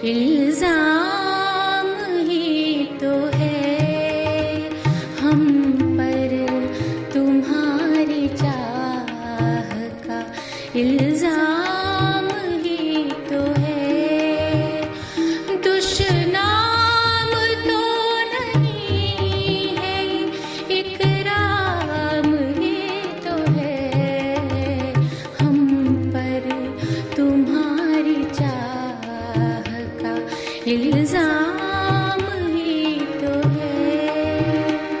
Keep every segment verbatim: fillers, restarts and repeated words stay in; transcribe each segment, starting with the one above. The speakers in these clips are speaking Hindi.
इल्जाम ही तो है हम पर तुम्हारी चाह का, इल्जाम ही तो है। दुश्नाम तो नहीं है, इकराम ही तो है हम पर तुम्हारी चाह का, इल्जाम ही तो है।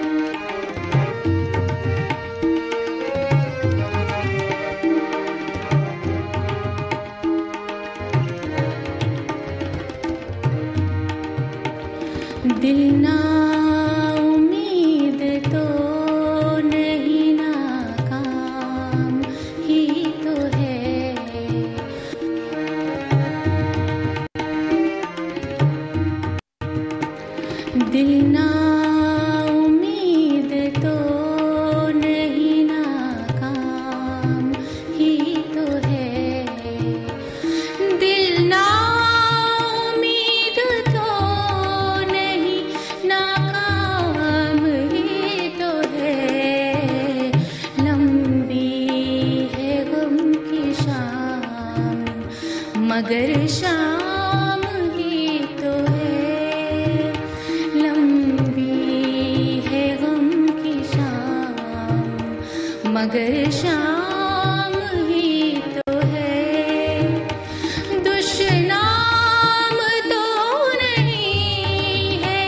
दिल ना उम्मीद तो नहीं, नाकाम ही तो है। दिल ना उम्मीद तो नहीं, नाकाम ही तो है। दिल ना उम्मीद तो नहीं, नाकाम ही तो है। लंबी है गम की शाम, मगर शाम ही तो है। लंबी है गम की शाम, मगर शाम ही तो है। दुश्नाम तो नहीं है,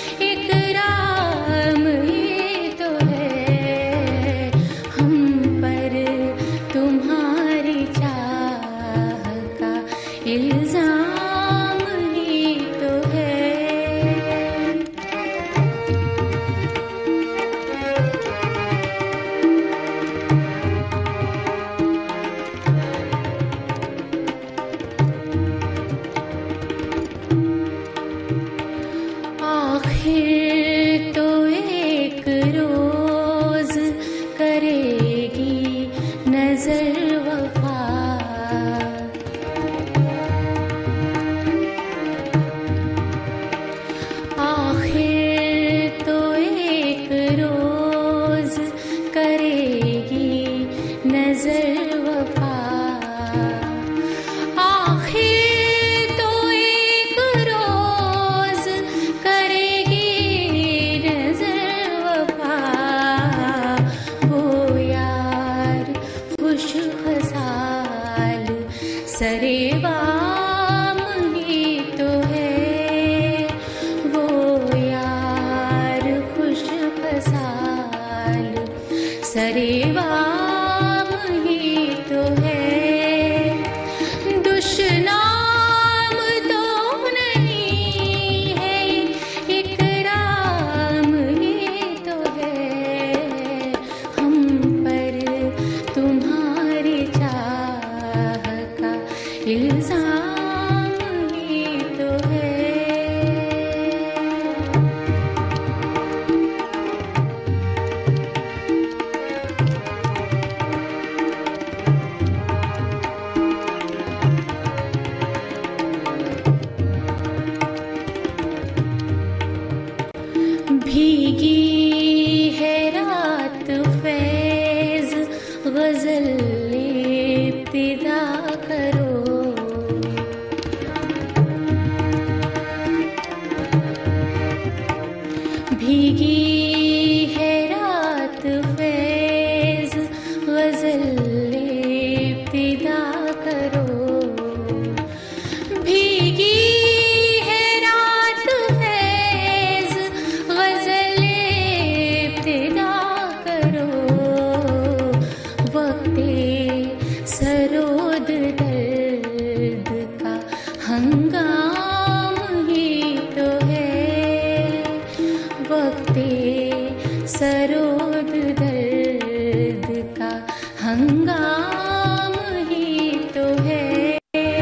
इकराम ही तो है हम पर तुम्हारी चाह का, इल्जाम ही तो है। आखिर तो एक रोज करेगी नजर वफा, आखिर तो एक रोज करेगी नजर वफा। आखिर तो एक रोज करेगी नजर वफा। वो यार खुश खसाल सरेबाम ही तो है। वो यार खुश खसाल सरेबाम ही तो है। दुश्नाम तो नहीं है, इकराम ही तो है हम पर तुम्हारी चाह का, इल्जाम ही तो है। भीगी है रात फैज गजल इब्तिदा करो। भीगी है रात फैज गजल इब्तिदा करो। भीगी है रात फैज गजल इब्तिदा करो। वक्ते सरोद दर्द का हंगाम ही तो है। वक्ते सरोद दर्द का हंगाम ही तो है।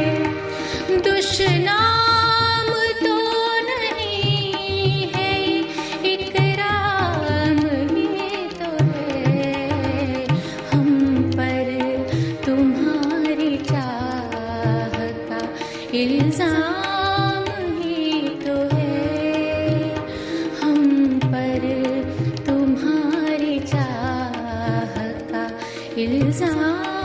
दुश्नाम तो नहीं है, इकराम ही तो है हम पर तुम्हारी चाह का, इल्जाम इल्जाम